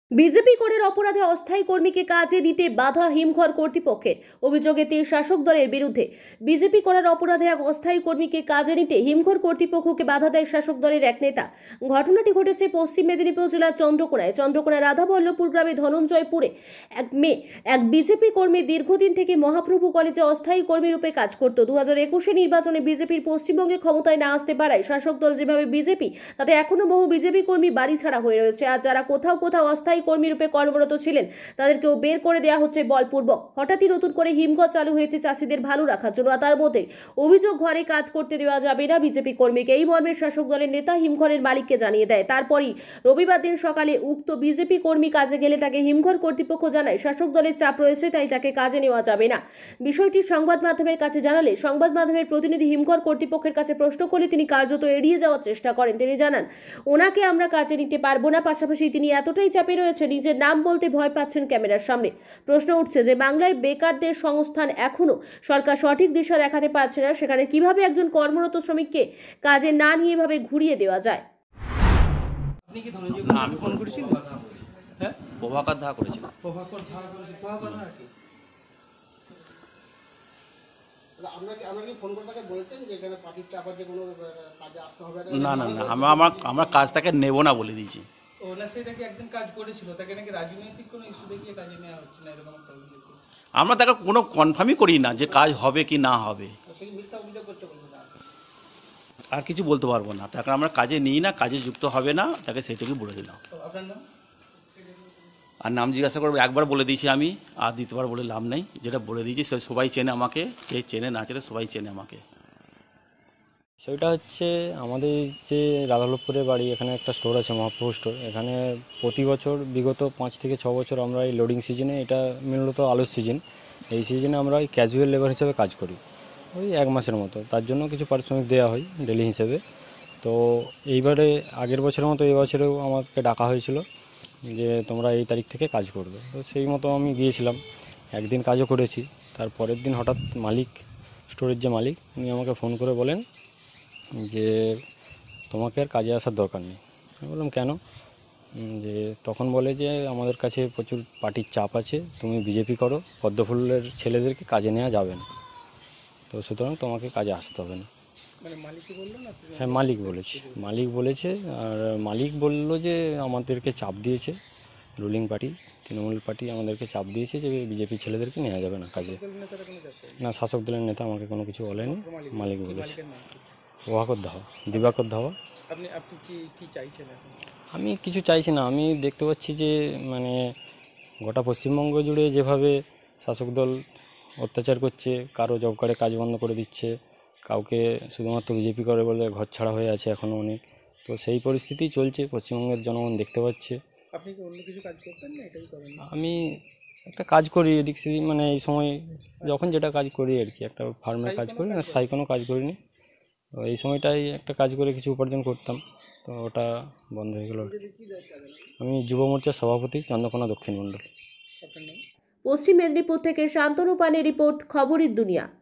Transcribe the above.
BJP করের অপরাধে অস্থায়ী কর্মীকে কাজে নিতে বাধা হিমঘর কর্তৃপক্ষের। অভিযোগে তীর শাসক দলের বিরুদ্ধে। বিজেপি করার অপরাধে এক অস্থায়ী কর্মীকে কাজে নিতে হিমঘর কর্তৃপক্ষকে বাধা দেয় শাসক দলের এক নেতা। ঘটনাটি ঘটেছে পশ্চিম মেদিনীপুর জেলার চন্দ্রকোনায় রাধাবল্লভপুর গ্রামে ধনঞ্জয়পুরে এক বিজেপি কর্মী দীর্ঘদিন থেকে মহাপ্রভু কলেজে অস্থায়ী কর্মী রূপে কাজ করত। 2021 নির্বাচনে বিজেপির পশ্চিমবঙ্গে ক্ষমতায় না আসতে পারায় শাসক দল যেভাবে বিজেপি, তাতে এখনো বহু বিজেপি কর্মী বাড়ি ছাড়া হয়ে রয়েছে। আর যারা কোথাও অস্থায়ী কর্মী রূপে কর্মরত ছিলেন তাদেরকেও বের করে দেওয়া হচ্ছে বলপূর্বক। হঠাৎই নতুন করে হিমঘর চালু হয়েছে চাষিদের ভালো রাখার জন্য। তার মধ্যে অভিযোগ, ঘরে কাজ করতে দেওয়া যাবে না বিজেপি কর্মীকে। এই মর্মে শাসক দলের নেতা হিমঘরের মালিককে জানিয়ে দেয়। তারপরই রবিবার দিন সকালে উক্ত বিজেপি কর্মী কাজে গেলে তাকে হিমঘর কর্তৃপক্ষ জানায় শাসক দলের চাপ রয়েছে, তাই তাকে কাজে নেওয়া যাবে না। বিষয়টি সংবাদ মাধ্যমের কাছে জানালে সংবাদ মাধ্যমের প্রতিনিধি হিমঘর কর্তৃপক্ষের কাছে প্রশ্ন করলে তিনি কার্যত এড়িয়ে যাওয়ার চেষ্টা করেন। তিনি জানান, ওনাকে আমরা কাজে নিতে পারবো না। পাশাপাশি তিনি এতটাই চাপে রয়েছে, নিজের নাম বলতে ভয় পাচ্ছেন ক্যামেরার সামনে। প্রশ্ন উঠছে যে বাংলায় বেকারদের সংস্থান এখনো সরকার সঠিক দিশা দেখাতে পারছে না, সেখানে কিভাবে একজন কর্মরত শ্রমিককে কাজে না নিয়ে এভাবে ঘুরিয়ে দেওয়া যায়। আপনি কি ধনঞ্জয় না আমি ফোন করেছি হ্যাঁ প্রভাকর ধা করেছিলাম প্রভাকর ধা কি আপনাকে ফোন করে তাকে বলতেন যে এখানে পার্টির চাপা যে কোনো কাজে আসতে হবে না? না না আমরা কাজ তাকে নেব না বলে দিয়েছি। ও না, সেটা কি একদিন কাজ করেছিল, তাকে নাকি রাজনৈতিক কোনো ইস্যু দেখিয়ে কাজে নেওয়া হচ্ছে না, এরকম একটা অভিযোগ। আমরা তাকে কোনো কনফার্মই করি না যে কাজ হবে কি না হবে। সেই মিথ্যা অভিযোগ করতে বলছেন। আর কিছু বলতে পারবো না, তাকে আমরা কাজে নিই না, কাজে যুক্ত হবে না, তাকে সেইটুকুই বলে দিলাম। আপনার নাম? আর নাম জিজ্ঞাসা করবো, একবার বলে দিয়েছি আমি, আর দ্বিতীয়বার বলে লাভ নেই। যেটা বলে দিয়েছি সবাই চেনে আমাকে, কে চেনে না চেনে সবাই চেনে আমাকে। সেটা হচ্ছে আমাদের যে রাধাবল্লভপুরে বাড়ি, এখানে একটা স্টোর আছে, মহাপ্রভু স্টোর। এখানে প্রতি বছর বিগত 5 থেকে 6 বছর আমরা এই লোডিং সিজনে, এটা মূলত আলুর সিজন, এই সিজনে আমরা ওই ক্যাজুয়াল লেবার হিসেবে কাজ করি ওই 1 মাসের মতো। তার জন্য কিছু পারিশ্রমিক দেওয়া হয় ডেলি হিসেবে। তো এইবারে আগের বছরের মতো এই বছরেও আমাকে ডাকা হয়েছিল যে তোমরা এই তারিখ থেকে কাজ করবে। তো সেই মতো আমি গিয়েছিলাম, একদিন কাজও করেছি। তার পরের দিন হঠাৎ মালিক, স্টোরের যে মালিক, উনি আমাকে ফোন করে বলেন যে তোমাকে আর কাজে আসার দরকার নেই। আমি বললাম কেন? যে তখন বলে যে আমাদের কাছে প্রচুর পার্টির চাপ আছে, তুমি বিজেপি করো, পদ্মফুলের ছেলেদেরকে কাজে নেওয়া যাবে না, তো সুতরাং তোমাকে কাজে আসতে হবে না। মানে মালিকই বললো না? হ্যাঁ, মালিক বলেছে। আর মালিক বলল যে আমাদেরকে চাপ দিয়েছে, রুলিং পার্টি তৃণমূল পার্টি আমাদেরকে চাপ দিয়েছে যে বিজেপি ছেলেদেরকে নেওয়া যাবে না কাজে। না, শাসক দলের নেতা আমাকে কোনো কিছু বলেনি, মালিক বলেছে। দিবাকর ধাওয়া। আপনি কি চাইছেন এখন? আমি কিছু চাইছি না। আমি দেখতে পাচ্ছি যে মানে গোটা পশ্চিমবঙ্গ জুড়ে যেভাবে শাসক দল অত্যাচার করছে, কারো জব কার্ডে কাজ বন্ধ করে দিচ্ছে, কাউকে শুধুমাত্র বিজেপি করে বলে ঘর ছাড়া হয়ে আছে এখনও অনেক। তো সেই পরিস্থিতিই চলছে, পশ্চিমবঙ্গের জনগণ দেখতে পাচ্ছে। আপনি কি অন্য কিছু কাজ করতেন না এটাই করেন? আমি একটা কাজ করি এদিক সেদিক, মানে এই সময় যখন যেটা কাজ করি আর কি, একটা ফার্মের কাজ করি, না স্থায়ী কোনো কাজ করিনি। তো এই সময়টাই একটা কাজ করে কিছু উপার্জন করতাম, তো ওটা বন্ধ হয়ে গেল। আমি যুব মোর্চার সভাপতি, চন্দ্রকোনা দক্ষিণ মণ্ডল। পশ্চিম মেদিনীপুর থেকে শান্তনু পানের রিপোর্ট, খবরের দুনিয়া।